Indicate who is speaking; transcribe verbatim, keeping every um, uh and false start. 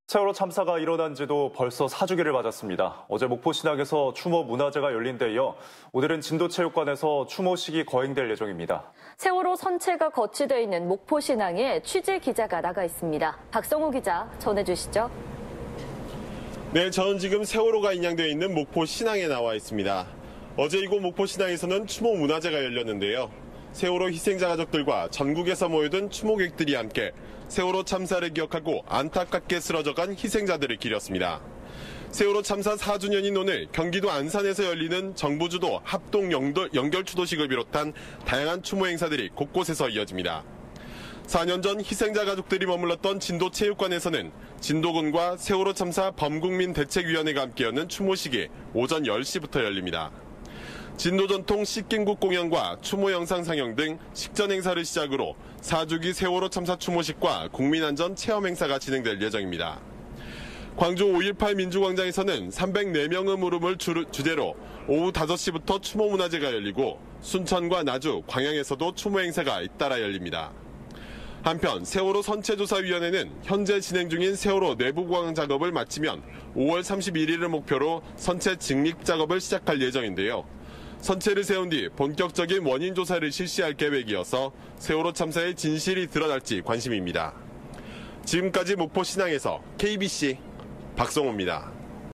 Speaker 1: 세월호 참사가 일어난 지도 벌써 사 주기를 맞았습니다. 어제 목포신항에서 추모 문화제가 열린 데 이어 오늘은 진도체육관에서 추모식이 거행될 예정입니다.
Speaker 2: 세월호 선체가 거치돼 있는 목포신항에 취재 기자가 나가 있습니다. 박성호 기자 전해주시죠.
Speaker 3: 네, 저는 지금 세월호가 인양되어 있는 목포신항에 나와 있습니다. 어제 이곳 목포신항에서는 추모 문화제가 열렸는데요. 세월호 희생자 가족들과 전국에서 모여든 추모객들이 함께 세월호 참사를 기억하고 안타깝게 쓰러져간 희생자들을 기렸습니다. 세월호 참사 사 주년인 오늘 경기도 안산에서 열리는 정부 주도 합동 연결 추도식을 비롯한 다양한 추모 행사들이 곳곳에서 이어집니다. 사 년 전 희생자 가족들이 머물렀던 진도체육관에서는 진도군과 세월호 참사 범국민대책위원회가 함께 여는 추모식이 오전 열 시부터 열립니다. 진도 전통 씻김국 공연과 추모 영상 상영 등 식전 행사를 시작으로 사 주기 세월호 참사 추모식과 국민안전 체험 행사가 진행될 예정입니다. 광주 오일팔 민주광장에서는 삼백사 명의 물음을 주제로 오후 다섯 시부터 추모 문화제가 열리고 순천과 나주, 광양에서도 추모 행사가 잇따라 열립니다. 한편 세월호 선체조사위원회는 현재 진행 중인 세월호 내부 보강 작업을 마치면 오월 삼십일일을 목표로 선체 증립 작업을 시작할 예정인데요. 선체를 세운 뒤 본격적인 원인 조사를 실시할 계획이어서 세월호 참사의 진실이 드러날지 관심입니다. 지금까지 목포신항에서 케이비씨 박성호입니다.